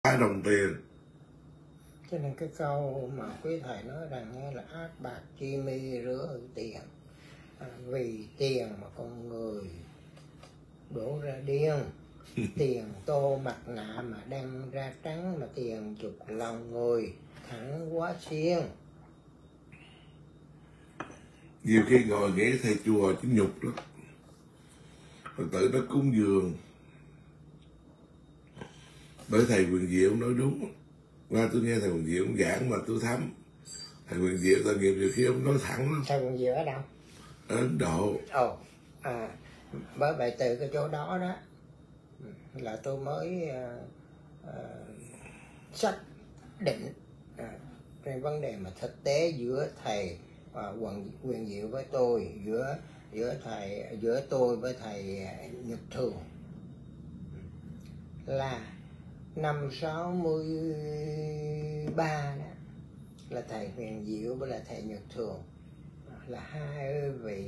đồng tiền. Cho nên cái câu mà quý thầy nói rằng nghe là ác bạc chi mi rửa tiền, vì tiền mà con người đổ ra điên. Tiền tô mặt nạ mà đăng ra trắng, mà tiền chụp lòng người thẳng quá xiên. Nhiều khi ngồi ghé thầy chùa chứ nhục lắm. Phật tử nó cúng dường, bởi thầy Quyền Diệu nói đúng. Qua tôi nghe thầy Quyền Diệu ông giảng mà tôi thấm. Thầy Quyền Diệu tội nghiệp nhiều khi ông nói thẳng lắm. Thầy Quyền Diệu ở đâu? Ở Ấn Độ. Bởi vậy từ cái chỗ đó đó là tôi mới xác định trên vấn đề mà thực tế giữa thầy Quyền Diệu với tôi, giữa tôi với thầy Nhật Thường, là năm 63 đó, là thầy Huyền Diệu với là thầy Nhật Thường là hai vị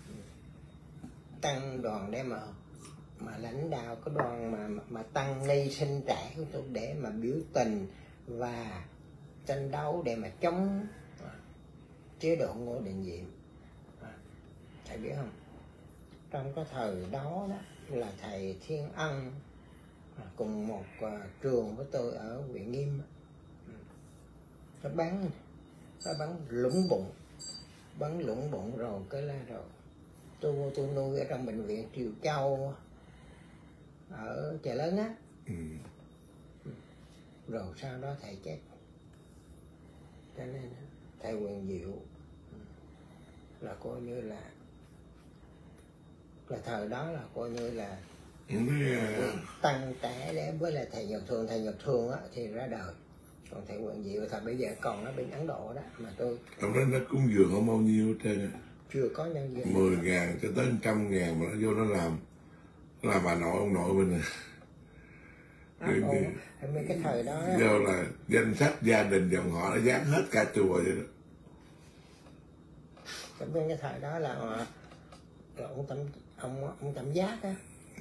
tăng đoàn để mà lãnh đạo cái đoàn mà tăng ni sinh trẻ của tôi để mà biểu tình và tranh đấu để mà chống chế độ Ngô Đình Diệm. Thầy biết không, trong cái thời đó đó là thầy Thiên Ân cùng một trường với tôi ở huyện Nghiêm, nó bắn lũng bụng rồi cái là rồi tôi nuôi ở trong bệnh viện Triều Châu ở Chợ Lớn á. Rồi sau đó thầy chết, cho nên thầy Quyền Diệu là coi như là thời đó là coi như là tăng trẻ để với lại thầy Nhật Thường á thì ra đời. Còn thầy Quyền Diệu thời bây giờ còn ở bên Ấn Độ đó, mà tôi Trong đó nó cúng dường không bao nhiêu hết trơn. chưa có nhân duyên 10.000 cho tới 100.000 mà nó vô nó làm bà nội ông nội mình. Cái thời đó vô là danh sách gia đình dòng họ nó dán hết cả chùa vậy đó. Bên cái thời đó là ông Tâm Giác á,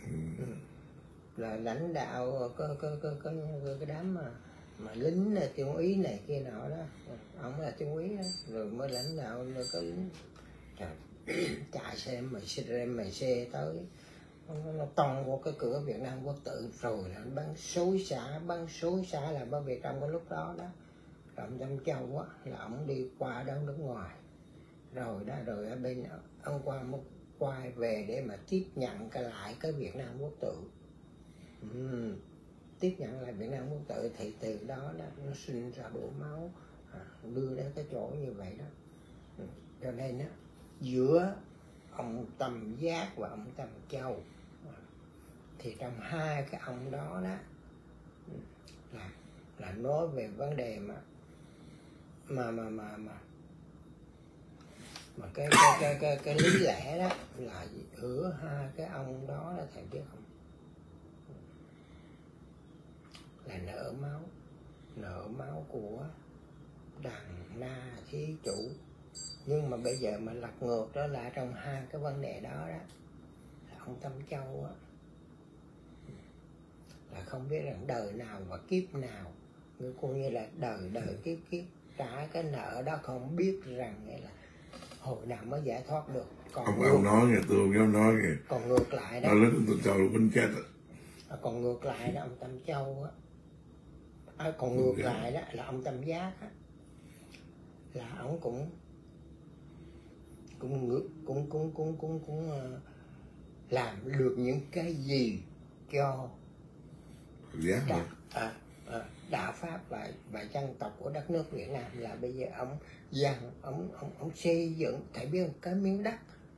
là lãnh đạo cái đám mà lính Trung úy này kia nọ đó, ông là Trung úy đó, rồi mới lãnh đạo rồi có lính chạy xe tới, nó tông vô cái cửa Việt Nam Quốc tự, rồi là bắn xối xả là bởi vì trong cái lúc đó đó Trọng Tâm Châu á là ông đi qua đâu nước ngoài rồi đó, rồi ở bên ông quay về để mà tiếp nhận lại cái Việt Nam Quốc tự. Tiếp nhận lại Việt Nam Quốc tự thì từ đó đó nó sinh ra đổ máu, đưa đến cái chỗ như vậy đó. Cho nên á, giữa ông Tâm Giác và ông Tâm Châu thì trong hai cái ông đó đó là nói về vấn đề mà cái lý lẽ đó là giữa hai cái ông đó là thầy biết không, là nợ máu của Đằng Na Thí Chủ. Nhưng mà bây giờ mà lật ngược trở lại trong hai cái vấn đề đó đó, là ông Tâm Châu á là không biết rằng đời nào và kiếp nào, người coi như là đời kiếp trả cái nợ đó, không biết rằng nghĩa là hồi nào mới giải thoát được. Còn ông nói nghe, tôi không dám nói nghe. Còn ngược lại đó, Tâm Châu là bên chết. Còn ngược lại đó ông Tâm Châu á, còn ngược lại đó là ông Tâm Giác á, là ông cũng làm được những cái gì cho đạo pháp và dân tộc của đất nước Việt Nam. Là bây giờ ông xây dựng, thầy biết cái miếng đất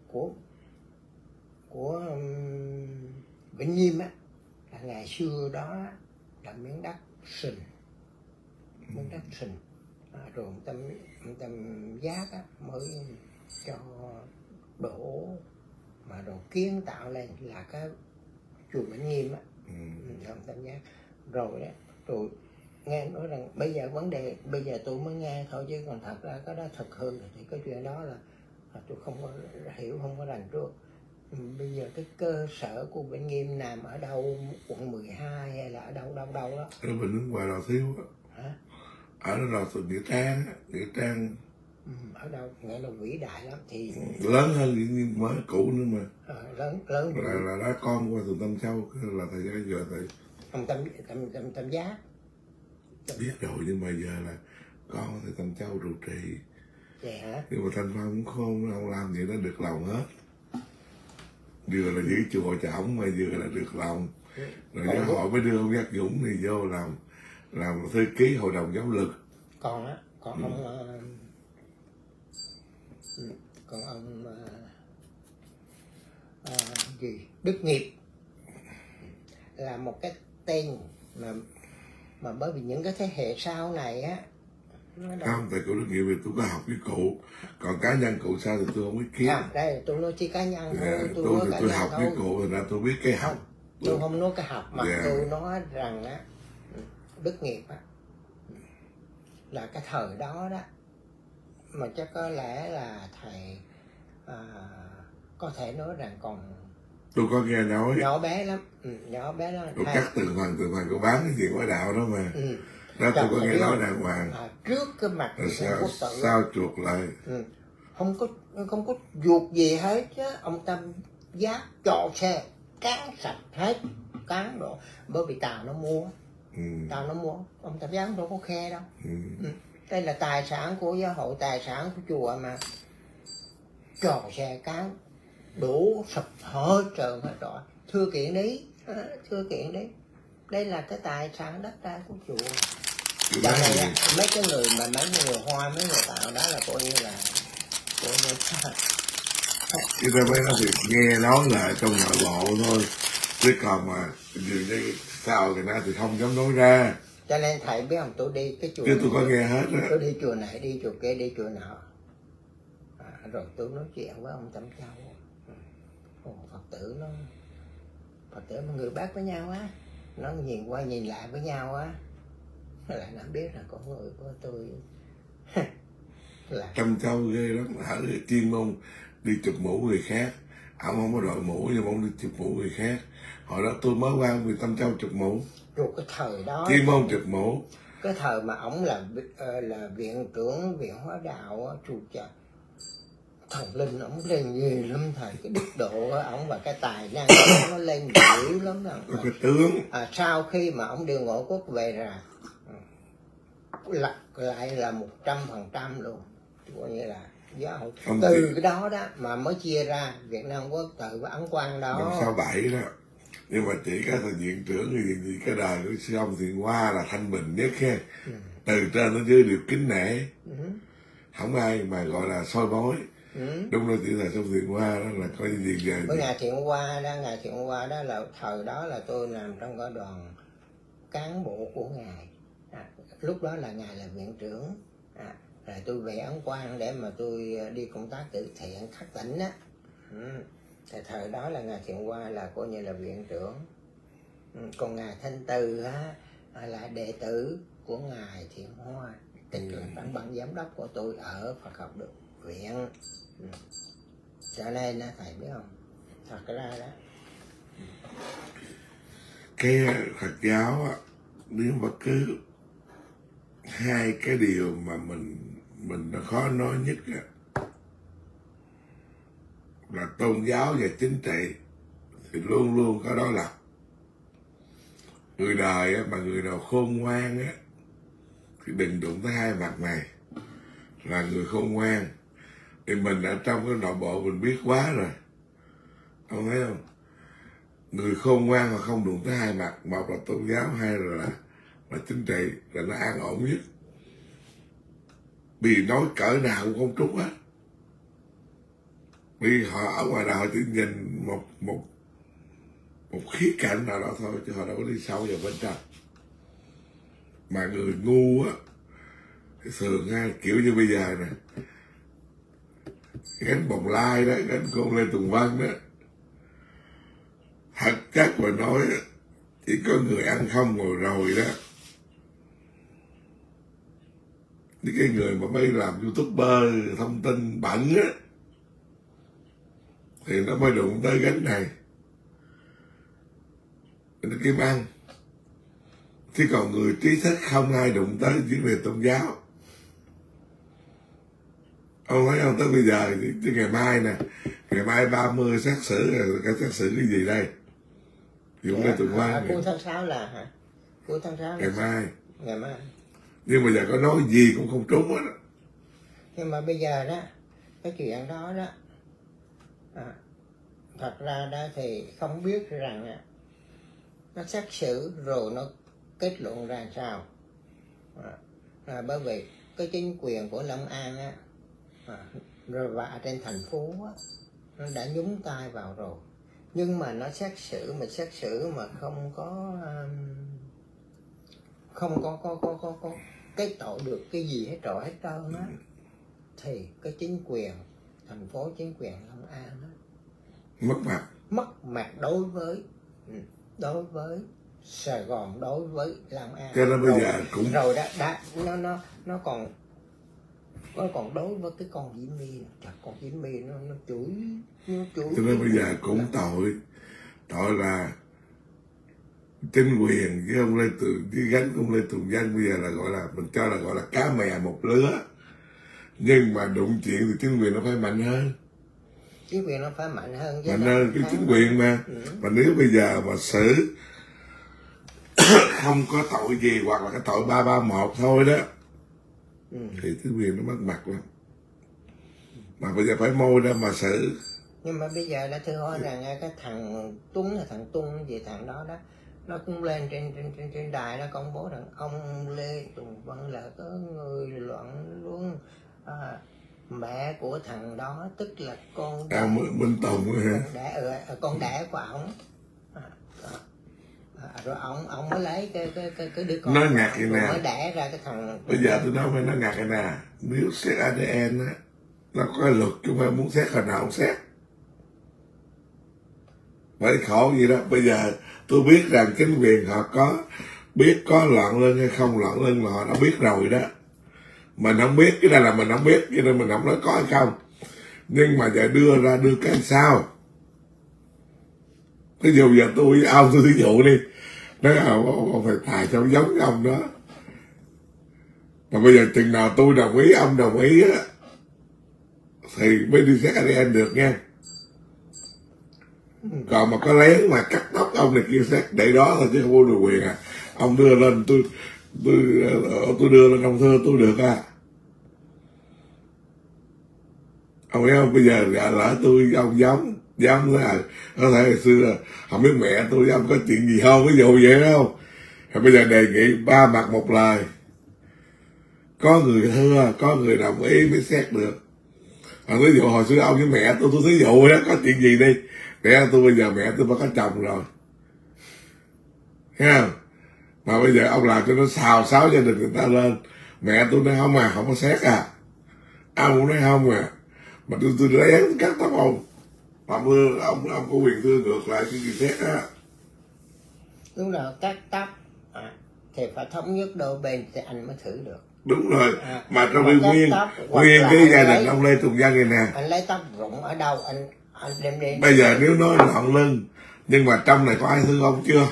của Vĩnh Nghiêm á, là ngày xưa đó là miếng đất sình, rồi ông Tâm Giác á mới cho đổ mà đồ kiến tạo lên là cái chùa Vĩnh Nghiêm á. Ông Tâm Giác rồi đó, rồi nghe nói rằng bây giờ vấn đề bây giờ tôi mới nghe thôi, chứ còn thật ra cái đó thực hư thì cái chuyện đó là tôi không có hiểu, không có rành trước. Bây giờ cái cơ sở của Vĩnh Nghiêm nằm ở đâu, quận 12 hay là ở đâu đó? Ở bên nước ngoài Lò Thiếu á. Hả? Ở đó là Nghĩa Trang á, Nghĩa Trang. Ở đâu nghĩa là vĩ đại lắm thì lớn hơn những mới cũ nữa mà. Lớn là đá con qua từ Tâm Châu, là thời gian giờ tại ông Tâm Giá biết rồi, nhưng mà giờ là con thì Tâm Châu trụ trì. Vậy hả? Nhưng mà Thanh Phong cũng không làm gì nó được lòng hết, vừa là giữ chùa trọng mà vừa là được lòng. Rồi giáo hội mới đưa ông Giác Dũng thì vô làm thư ký hội đồng giáo lực. Còn ông gì Đức Nghiệp là một cái tên mà bởi vì những cái thế hệ sau này á không, tại cụ Đức Nghiệp thì tôi có học với cụ, còn cá nhân cụ sao thì tôi không biết kiến. Đây là tôi nói chỉ cá nhân thôi, tôi học với cụ thì ra tôi biết cái học. Tôi không nói cái học mà tôi nói rằng á, Đức Nghiệp á là cái thời đó đó mà chắc có lẽ là thầy có thể nói rằng còn tôi có nghe nói nhỏ bé lắm. Tôi cắt từng phần của bán cái chuyện ngoại đạo đó mà. Đó tôi có nghe nói đàng hoàng. Trước cái mặt quốc tử sao chuột lại. Không có chuột gì hết chứ. Ông Tâm Giác cho xe cán sạch hết, cán đồ, bởi vì Tàu nó mua. Ông Tâm Giác đâu có khe đâu. Đây là tài sản của giáo hội, tài sản của chùa mà trò xe cán đủ sập hết trơn hết rồi. Thưa kiện đi. Đây là cái tài sản đất đai của chùa. Cho nên mấy cái người Hoa, mấy người Tàu đó là coi như là Chứ ta mới nói việc nghe nói là trong nội bộ thôi, chứ còn mà dường như sao người ta thì không dám nói ra. Cho nên thầy biết không, tôi đi cái chùa chứ tôi có nghe hết á. Tôi đi chùa này, đi chùa kia, đi chùa nọ, rồi tôi nói chuyện với ông Tâm Châu. Phật tử mọi người bác với nhau á, nó nhìn qua nhìn lại với nhau á, lại nó biết là con người của tôi là Tâm Châu ghê lắm, ở chuyên môn đi chụp mũ người khác. Ông không có đội mũ nhưng mà ông đi chụp mũ người khác. Hồi đó tôi mới qua người Tâm Châu chụp mũ. Rồi cái thời đó chuyên môn chụp mũ. Cái thời mà ổng là viện trưởng viện hóa đạo á, chù chà, thần linh ổng lên ghê lắm thầy, cái đức độ của ổng và cái tài năng nó lên dữ lắm đó. Có cái tướng. Sau khi mà ổng đưa Ngộ Quốc về ra lại là 100% luôn, coi như là giáo hội từ cái đó mà mới chia ra Việt Nam Quốc tự với Ấn Quang đó. Năm 67 đó. Nhưng mà chỉ có thằng viện trưởng thì cái đời của sư ông Thiện Hoa là thanh bình nhất ha. Từ trên đến dưới đều kính nể. Không ai mà gọi là soi mói. Đúng là chỉ là sư Thiện Hoa đó là có gì về. Với Ngài Thiện Hoa đó là thời đó là tôi nằm trong cái đoàn cán bộ của Ngài. Lúc đó là Ngài là viện trưởng. Rồi tôi về Ấn Quang để mà tôi đi công tác từ thiện khắp tỉnh á. Thì thời đó là Ngài Thiện Hoa là coi như là viện trưởng. Còn Ngài Thanh Từ á là đệ tử của Ngài Thiện Hoa, tình là ban giám đốc của tôi ở Phật học được viện. Cho nên thầy biết không, thật ra đó cái Phật giáo á, nếu mà cứ hai cái điều mà mình nó khó nói nhất á, là tôn giáo và chính trị, thì luôn luôn có đối lập. Người đời á, mà người nào khôn ngoan á thì đừng đụng tới hai mặt này. Là người khôn ngoan thì mình ở trong cái nội bộ mình biết quá rồi, ông thấy không? Người khôn ngoan mà không đụng tới hai mặt, một là tôn giáo, hai là chính trị, là nó an ổn nhất. Vì nói cỡ nào cũng không trúng á. Vì họ ở ngoài đời họ chỉ nhìn một khía cạnh nào đó thôi, chứ họ đâu có đi sâu vào bên trong. Mà người ngu á thì thường ha, kiểu như bây giờ nè, gánh Bồng Lai đó, gánh con Lê Tùng Vân đó, thật chắc mà nói chỉ có người ăn không ngồi rồi đó. Những cái người mà mới làm YouTuber thông tin bẩn á thì nó mới đụng tới gánh này, nó kiếm ăn. Chứ còn người trí thức không ai đụng tới vấn đề tôn giáo. Ông thấy không, tới bây giờ chứ ngày mai nè, ngày mai 30 xét xử, cái xét xử cái gì đây? Dũng Lê Tùng Vân. Cuối tháng 6 là hả? Cuối tháng 6 ngày mai. Ngày mai. Nhưng mà giờ có nói gì cũng không trúng hết. Nhưng mà bây giờ đó, cái chuyện đó đó, thật ra đó thì không biết rằng nó xét xử rồi nó kết luận ra sao. Bởi vì cái chính quyền của Long An á, rồi và trên thành phố á, nó đã nhúng tay vào rồi. Nhưng mà nó xét xử mà không có cái tội được cái gì hết trọi hết trơn á, thì cái chính quyền thành phố, chính quyền Long An đó mất mặt đối với Sài Gòn, đối với Long An. Cho nên bây giờ cũng rồi đó nó còn đối với cái con Diễm My, con Diễm My nó chửi. Cho nên bây giờ cũng tội là chính quyền với ông Lê Tùng, với gánh ông Lê Tùng Vân bây giờ là gọi là mình cho là gọi là cá mè một lứa. Nhưng mà đụng chuyện thì chính quyền nó phải mạnh hơn. Chính quyền nó phải mạnh hơn cái chính quyền mà. Mà nếu bây giờ mà xử không có tội gì hoặc là cái tội 331 thôi đó, thì chính quyền nó mất mặt lắm. Mà bây giờ phải môi ra mà xử. Nhưng mà bây giờ đã thưa hỏi rằng cái thằng Tuấn gì thằng đó đó, nó cũng lên trên đài nó công bố rằng ông Lê Tùng Vân là có người loạn luôn. Mẹ của thằng đó tức là con đẻ, Minh Tùng hả? Con đẻ của ổng. Rồi ông mới lấy cái đứa con nó ngặt vậy nè, mới đẻ ra cái thằng. Bây giờ tôi nói với nó ngặt vậy nè, nếu xét ADN á, nó có luật chứ không phải muốn xét hồi nào không xét. Bởi khổ gì đó. Bây giờ tôi biết rằng chính quyền họ có loạn lưng hay không loạn lưng là họ đã biết rồi đó. Mình không biết, cái này là mình không biết, cho nên mình không nói có hay không. Nhưng mà giờ đưa cái sao. Ví dụ giờ tôi với ông, tôi ví dụ đi, nói ông phải tài sao giống ông đó. Mà bây giờ chừng nào tôi đồng ý, ông đồng ý á, thì mới đi xét ADN được nha. Còn mà có lén mà cắt tóc ông này kia xét để đó thôi chứ không có được quyền à. Ông đưa lên tôi đưa lên ông thưa tôi được à. Ông biết không, bây giờ lỡ tôi ông giống là có thể hồi xưa không biết mẹ tôi với ông có chuyện gì không, ví dụ vậy đâu. Thì bây giờ đề nghị ba mặt một lời, có người thưa, có người đồng ý mới xét được. Ví dụ hồi xưa ông với mẹ tôi thí dụ đó, có chuyện gì đi, mẹ tôi bây giờ mẹ tôi có chồng rồi, thấy không? Mà bây giờ ông làm cho nó xào xáo gia đình người ta lên, mẹ tôi nói không có xét à, ông cũng nói không à, mà tôi lén cắt tóc ông, ông có quyền thưa ngược lại cái gì xét á. Đúng rồi, cắt tóc thì phải thống nhất đôi bên thì anh mới thử được. Đúng rồi, mà trong nguyên cái gia đình ông Lê Tùng Vân này nè, anh lấy tóc rụng ở đâu anh đem đi. Bây giờ nếu nói loạn lưng, nhưng mà trong này có ai thương ông chưa?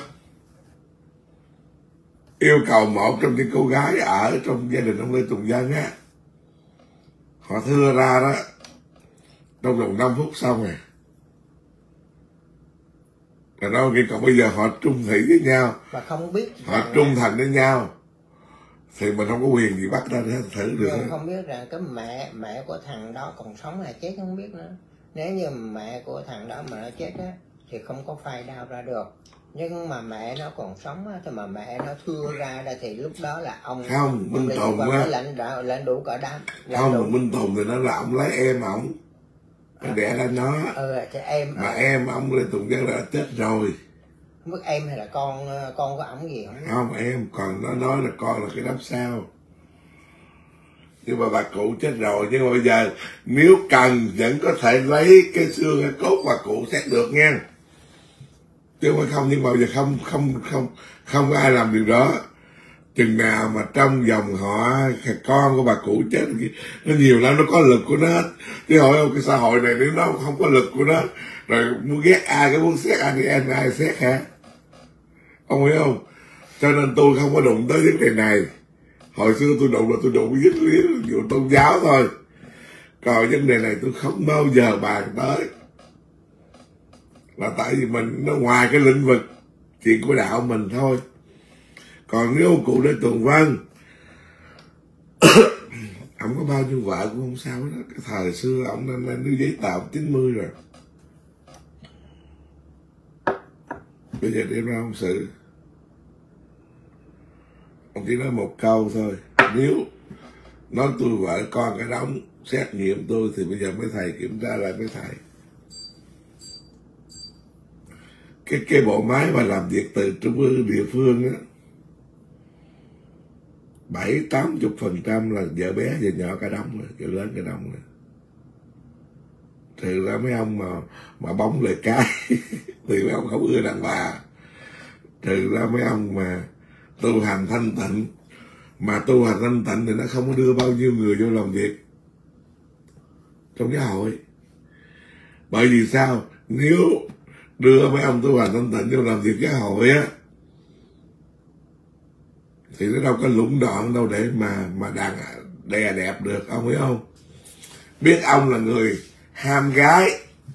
Yêu cầu một trong những cô gái ở trong gia đình ông Lê Tùng Vân á, họ thưa ra đó trong vòng 5 phút xong rồi. Rồi đó, còn bây giờ họ trung thủy với nhau, mà không biết họ trung thành với nhau, thì mình không có quyền gì bắt ra để thử được. Không biết rằng cái mẹ của thằng đó còn sống là chết không biết nữa. Nếu như mẹ của thằng đó mà nó chết á thì không có phai đau ra được. Nhưng mà mẹ nó còn sống á, thì mà mẹ nó thưa ra đây thì lúc đó là ông không Minh Tùng á, lệnh đủ cả đám. Không, Minh Tùng thì nó là ông lấy em ổng đẻ ra nó. Thì em mà em ông Lê Tùng Vân là chết rồi. Không biết em hay là con của ổng gì không? Em, còn nó nói là con là cái đám sau. Nhưng mà bà cụ chết rồi. Nhưng mà bây giờ nếu cần vẫn có thể lấy cái xương cái cốt bà cụ xét được nha, chứ không. Nhưng mà bây giờ không có ai làm điều đó. chừng nào mà trong dòng họ con của bà cụ chết nó nhiều lắm, nó có lực của nó hết. Chứ hỏi không, cái xã hội này nếu nó không có lực của nó, rồi muốn ghét ai, cái muốn xét ai thì ai xét hả? Ông hiểu không? Cho nên tôi không có đụng tới vấn đề này. Hồi xưa tôi đụng là tôi đụng với vụ tôn giáo thôi, còn vấn đề này tôi không bao giờ bàn tới, là tại vì mình nó ngoài cái lĩnh vực chuyện của đạo mình thôi. Còn nếu cụ Lê Tùng Vân ông có bao nhiêu vợ cũng không sao hết. Cái thời xưa ông năm nay đưa giấy tờ 90 rồi, bây giờ đem ra ông xử. Ông chỉ nói một câu thôi, nếu nói tôi vợ con cái đóng xét nghiệm tôi thì bây giờ mấy thầy kiểm tra lại mấy thầy. Cái bộ máy mà làm việc từ trung ương địa phương á, 70-80% là vợ bé vợ nhỏ cả đống rồi, vợ lớn cả đống rồi. Trừ ra mấy ông mà bóng lời cái thì mấy ông không ưa đàn bà. Trừ ra mấy ông mà tu hành thanh tịnh, mà tu hành thanh tịnh thì nó không có đưa bao nhiêu người vô làm việc trong giáo hội. Bởi vì sao? Nếu đưa mấy ông tu hành thanh tịnh vô làm việc giáo hội á, thì nó đâu có lũng đoạn đâu để mà đè đẹp được, ông hiểu không? Biết ông là người ham gái,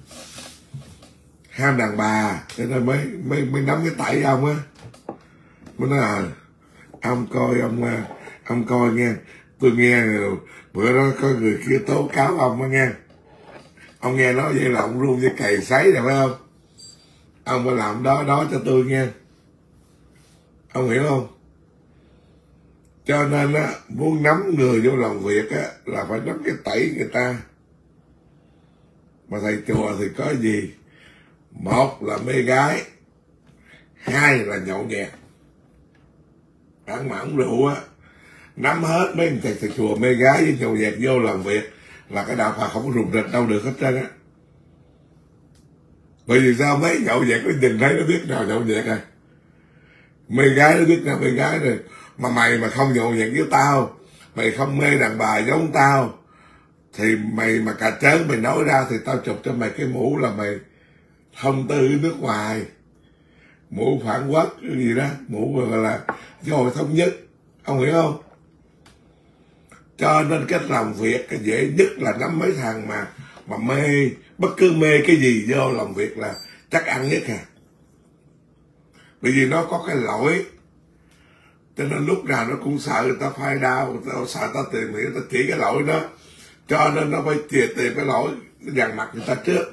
ham đàn bà, cho nên mới nắm cái tẩy ông á. Mới nói là ông coi nghe, tôi nghe rồi, bữa đó có người kia tố cáo ông á nghe. Ông nghe nói vậy là ông run với cày sấy rồi phải không? Ông phải làm đó cho tôi nghe. Ông hiểu không? Cho nên á, muốn nắm người vô làm việc á là phải nắm cái tẩy người ta. Mà thầy chùa thì có gì? Một là mê gái, hai là nhậu nhẹt. Ăn mà uống rượu á, nắm hết mấy thầy chùa mê gái với nhậu nhẹt vô làm việc là cái đạo Phật không có rùng rịch đâu được hết trơn á. Bởi vì sao? Mấy nhậu nhẹt nó nhìn thấy nó biết nào nhậu nhẹt rồi. Mê gái nó biết nào mê gái rồi. Mà mày mà không nhậu nhẹt với tao, mày không mê đàn bà giống tao, thì mày mà cà trớn mày nói ra thì tao chụp cho mày cái mũ là mày thông tư nước ngoài, mũ phản quốc cái gì đó, mũ gọi là giáo hội thống nhất. Ông hiểu không? Cho nên cách làm việc cái dễ nhất là nắm mấy thằng mà mê, bất cứ mê cái gì vô làm việc là chắc ăn nhất à. Bởi vì nó có cái lỗi, cho nên lúc nào nó cũng sợ người ta phai đau, người ta sợ ta tìm hiểu, ta chỉ cái lỗi đó, cho nên nó phải tìm cái lỗi dằn mặt người ta trước.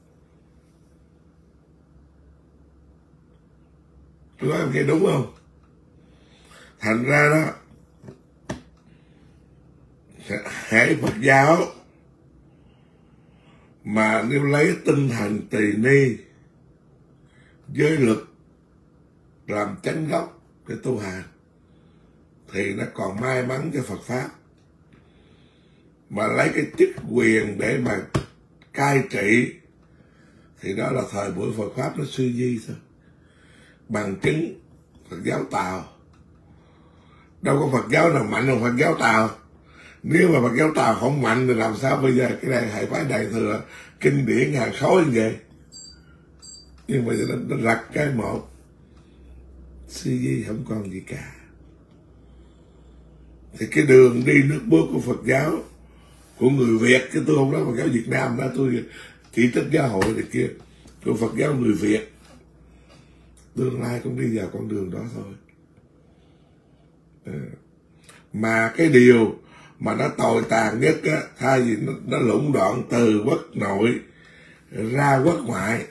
Tôi nói em nghe đúng không? Thành ra đó, hễ Phật giáo mà nếu lấy tinh thần tỳ ni giới luật làm chánh gốc để tu hành thì nó còn may mắn cho Phật pháp. Mà lấy cái chức quyền để mà cai trị thì đó là thời buổi Phật pháp nó suy di thôi. Bằng chứng Phật giáo Tàu, đâu có Phật giáo nào mạnh hơn Phật giáo Tàu. Nếu mà Phật giáo Tàu không mạnh thì làm sao bây giờ cái này hệ phái Đại Thừa kinh điển hàng khối như vậy. Nhưng mà nó lật cái một, suy di không còn gì cả. Thì cái đường đi nước bước của Phật giáo, của người Việt, chứ tôi không nói Phật giáo Việt Nam đó, tôi chỉ trích giáo hội này kia, của Phật giáo người Việt tương lai cũng đi vào con đường đó thôi. Mà cái điều mà nó tồi tàn nhất á, thay vì nó lũng đoạn từ quốc nội ra quốc ngoại.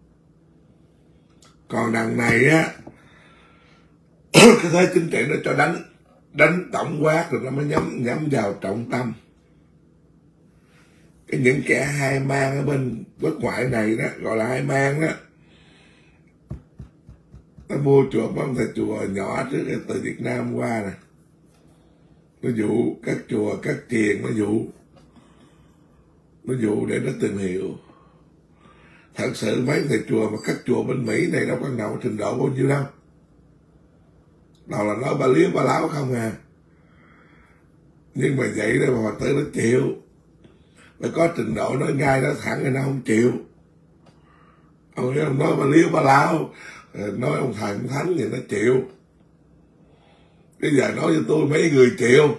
Còn đằng này á, cái thế chính trị nó cho đánh tổng quát rồi nó mới nhắm vào trọng tâm. Những kẻ hai mang ở bên quốc ngoại này đó, gọi là hai mang đó, nó mua chuộc mấy ông thầy chùa nhỏ trước từ Việt Nam qua nè, nó dụ các chùa các thiền, nó dụ để nó tìm hiểu. Thật sự mấy thầy chùa mà các chùa bên Mỹ này đâu có ngầu trình độ bao nhiêu đâu. Đầu là nói ba liếu ba láo không à. Nhưng mà vậy đó mà Phật tử nó chịu. Phải có trình độ nói ngay nói thẳng thì nó không chịu. Ông nói ba liếu ba láo, nói ông thầy ông thánh thì nó chịu. Bây giờ nói cho tôi mấy người chịu.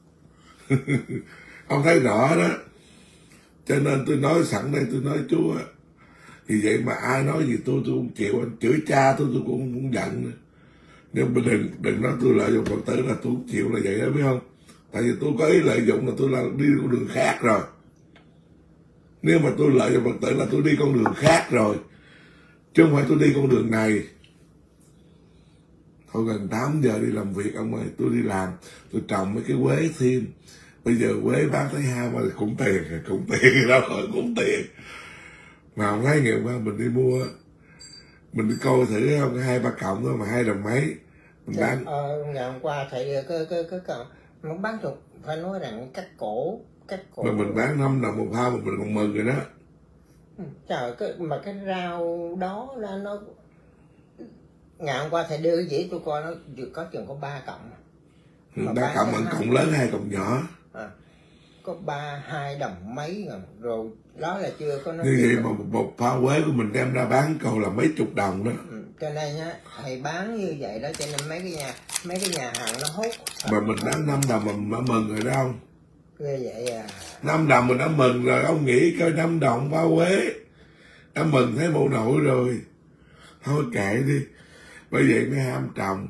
Ông thấy rõ đó. Cho nên tôi nói sẵn đây, tôi nói Chúa, vì vậy mà ai nói gì tôi không chịu. Anh chửi cha tôi cũng không giận nữa. Nhưng mà đừng nói tôi lợi dụng Phật tử là tôi không chịu là vậy đó, biết không? Tại vì tôi có ý lợi dụng là tôi là đi con đường khác rồi. Nếu mà tôi lợi dụng Phật tử là tôi đi con đường khác rồi, chứ không phải tôi đi con đường này. Thôi gần 8 giờ đi làm việc ông ơi, tôi đi làm, tôi trồng mấy cái quế thêm. Bây giờ quế bán thấy hao mà cũng tiền đó rồi, cũng tiền. Mà không thấy ngày hôm qua mình đi mua, mình đi coi thử không, 2-3 cọng thôi mà 2 đồng mấy mình bán. Ngày hôm qua thầy cái nó bán được, phải nói rằng cắt cổ. Mà mình bán 5 đồng một hao mà mình còn mừng rồi đó. Trời, cái rau đó là nó, ngày hôm qua thầy đưa cái dĩa tôi coi nó có chừng có 3 cọng. 3 cọng, một cọng lớn 2 cọng nhỏ. Có 2 đồng mấy rồi đó là chưa có. Như vậy mà một phao quế của mình đem ra bán cầu là mấy chục đồng đó. Cho nên á thầy bán như vậy đó, cho nên mấy cái nhà hàng nó hút. Mà mình bán 5 đồng mà mình đã mừng rồi đó không? Ghê vậy à. 5 đồng mình đã mừng rồi, ông nghĩ coi 5 đồng phao quế đã mừng thấy bộ nội rồi. Thôi kệ đi, bởi vậy mới ham trồng.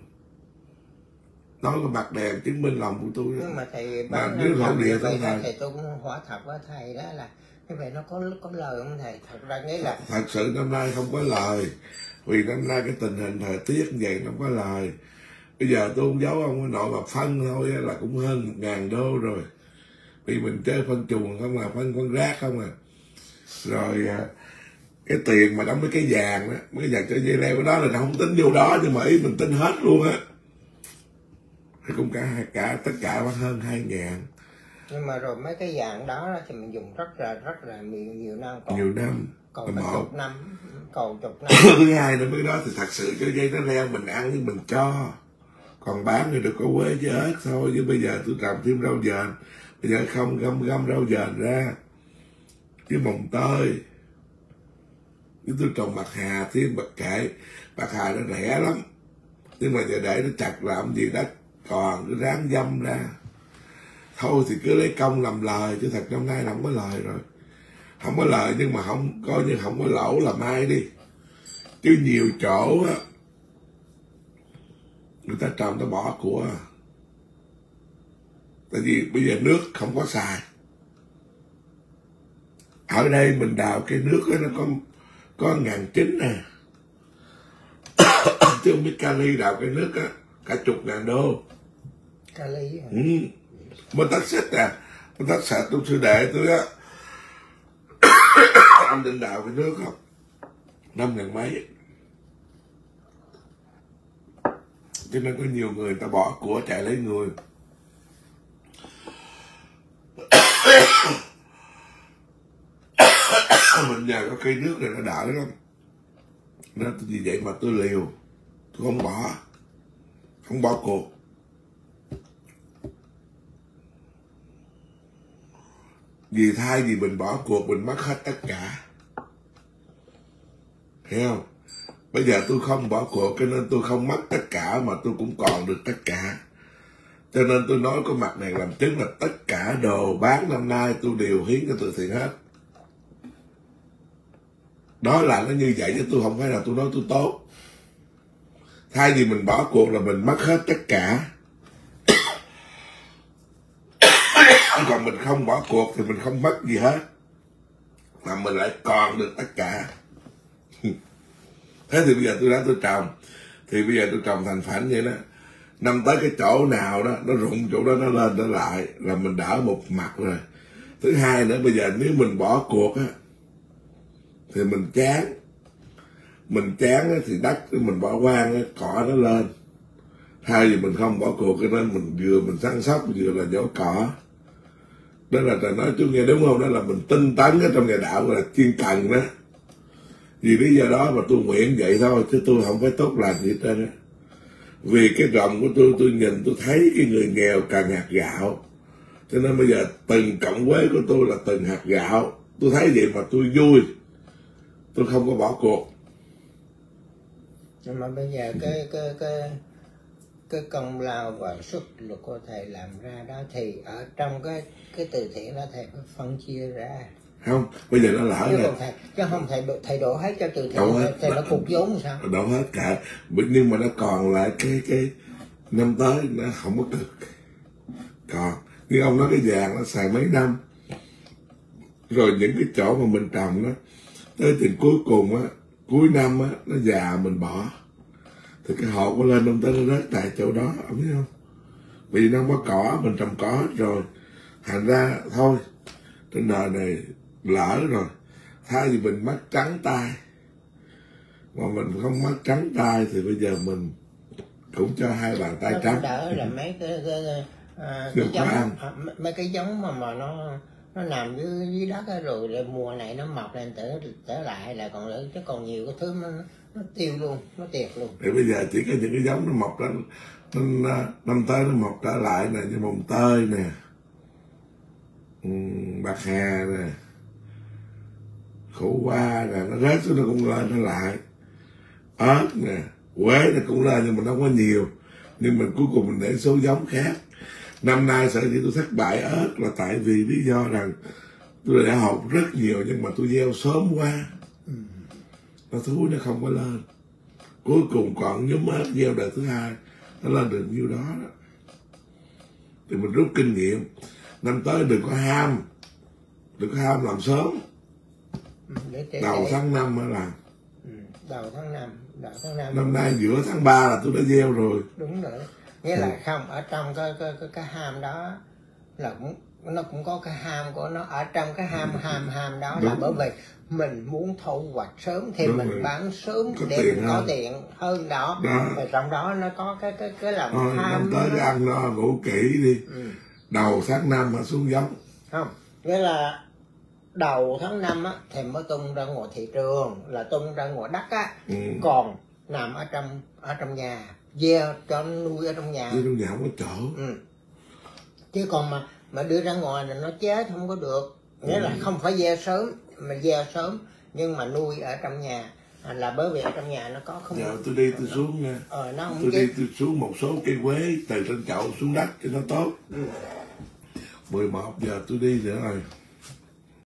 Nói cái mặt đèn chứng minh lòng của tôi đó. Nhưng mà thầy bán nếu hậu địa thầy tôi cũng hỏi thật với thầy đó là như vậy nó có lời không thầy? Thật ra nghĩa là thật sự năm nay không có lời, vì năm nay cái tình hình thời tiết như vậy nó không có lời. Bây giờ tôi không giấu ông, cái nội mà phân thôi là cũng hơn 1.000 đô rồi, vì mình chơi phân chuồng không à, phân con rác không à. Rồi cái tiền mà đóng mấy cái vàng đó, mấy cái vàng cho dây leo đó là không tính vô đó, nhưng mà ý mình tính hết luôn á. Thì cũng cả tất cả bán hơn 2.000. Nhưng mà rồi mấy cái vàng đó thì mình dùng rất là nhiều năm. Nhiều năm. Còn chục năm. Thứ hai nữa mới đó thì thật sự cho dây nó leo mình ăn thì mình cho. Còn bán thì được có quế với ớt thôi, chứ bây giờ tôi trồng thêm rau dền. Bây giờ không găm rau dền ra. Chứ mồng tơi. Chứ tôi trồng bạc hà thêm bạc kệ. Bạc hà nó rẻ lắm. Nhưng mà giờ để nó chặt làm gì đất còn cứ ráng dâm ra. Thôi thì cứ lấy công làm lời, chứ thật năm nay là không có lời rồi. Không có lời nhưng mà không coi như không có lỗ là mai đi. Chứ nhiều chỗ á, người ta trồng ta bỏ của. Tại vì bây giờ nước không có xài. Ở đây mình đào cái nước đó, nó có 1.900 nè. Chứ không biết Cali đào cái nước á cả 10.000 đô. Cali hả? Mình tắt xích à, mình tắt xịt tôi sư đệ tôi á. Ông định đào cái nước không 5.000 mấy. Cho nên có nhiều người ta bỏ của chạy lấy người. Mình nhờ có cây nước này nó đỡ lắm. Nên vì vậy mà tôi liều, tôi không bỏ cuộc. Vì thay vì mình bỏ cuộc mình mất hết tất cả. Hiểu không? Bây giờ tôi không bỏ cuộc cho nên tôi không mất tất cả mà tôi cũng còn được tất cả. Cho nên tôi nói có mặt này làm chứng là tất cả đồ bán năm nay tôi đều hiến cho từ thiện hết. Đó là nó như vậy chứ tôi không phải là tôi nói tôi tốt. Thay vì mình bỏ cuộc là mình mất hết tất cả. Còn mình không bỏ cuộc thì mình không mất gì hết, mà mình lại còn được tất cả. Thế thì bây giờ tôi trồng. Thì bây giờ tôi trồng thành phảnh vậy đó. Năm tới cái chỗ nào đó nó rụng chỗ đó nó lên trở lại là mình đỡ một mặt rồi. Thứ hai nữa, bây giờ nếu mình bỏ cuộc á thì mình chán. Mình chán á, thì đất mình bỏ hoang á, cỏ nó lên. Thay vì mình không bỏ cuộc cho nên mình vừa mình săn sóc vừa là nhổ cỏ. Đó là thầy nói chú nghe đúng không? Đó là mình tinh tấn ở trong nhà đạo gọi là chuyên cần đó. Vì lý do đó mà tôi nguyện vậy thôi, chứ tôi không phải tốt lành gì hết trơn á. Vì cái rộng của tôi nhìn tôi thấy cái người nghèo càng hạt gạo, cho nên bây giờ từng cọng quế của tôi là từng hạt gạo. Tôi thấy vậy mà tôi vui, tôi không có bỏ cuộc. Nhưng mà bây giờ cái công lao và sức lực của thầy làm ra đó thì ở trong cái từ thiện đó thầy phải phân chia ra. Không, bây giờ nó lỡ rồi. Chứ không thầy đổ hết cho từ thiện, thầy nó cục vốn sao? Đổ hết cả, nhưng mà nó còn lại cái năm tới nó không có cực. Còn như ông nói cái vàng nó xài mấy năm, rồi những cái chỗ mà mình trồng đó tới tiền cuối cùng á, cuối năm á nó già mình bỏ thì cái hột nó lên năm tới nó rớt tại chỗ đó, ông biết không? Vì nó không có cỏ, mình trồng cỏ hết rồi, thành ra thôi trên đời này lỡ rồi, thay vì mình mắt trắng tay mà mình không mắt trắng tay thì bây giờ mình cũng cho hai bàn tay trắng. Đỡ là mấy cái giống, mấy cái giống mà nó nằm dưới đất á, rồi mùa này nó mọc lên trở lại là còn nữa, chứ còn nhiều cái thứ nó tiêu luôn, nó tiệt luôn. Thì bây giờ chỉ có những cái giống nó mọc ra, năm tới nó mọc trở lại nè, như mồng tơi nè, bạc hà nè, khổ qua nè, nó rớt xuống nó cũng lên nó lại. Ớt nè, quế nó cũng lên nhưng mà nó không có nhiều, nhưng mà cuối cùng mình để số giống khác. Năm nay sở dĩ tôi thất bại ớt là tại vì lý do rằng tôi đã học rất nhiều nhưng mà tôi gieo sớm quá, nó thúi nó không có lên. Cuối cùng còn nhóm ớt gieo đời thứ hai nó lên được nhiêu đó đó. Thì mình rút kinh nghiệm, năm tới đừng có ham làm sớm. Đầu tháng 5 mới làm. Đầu tháng 5. Năm nay giữa tháng 3 là tôi đã gieo rồi. Đúng rồi. Nghĩa là không, ở trong cái ham đó là nó cũng có cái ham của nó. Ở trong cái ham đó là bởi vì mình muốn thu hoạch sớm thì mình bán sớm để mình có tiền hơn đó. Và trong đó nó có cái lòng ham. Tới cái ăn no ngủ kỹ đi. Đầu tháng 5 mà xuống giống. Không, nghĩa là đầu tháng 5 á thì mới tung ra ngoài thị trường, là tung ra ngoài đất á. Còn nằm ở trong nhà, gieo cho nó nuôi ở trong nhà. Nuôi trong nhà không có chỗ. Chứ còn mà đưa ra ngoài là nó chết không có được. Nghĩa là không phải gieo sớm, mà gieo sớm nhưng mà nuôi ở trong nhà, là bởi vì ở trong nhà nó có không. Giờ tôi đi tôi xuống nha. Tôi xuống một số cây quế từ trên chậu xuống đất cho nó tốt. 11 giờ tôi đi nữa rồi.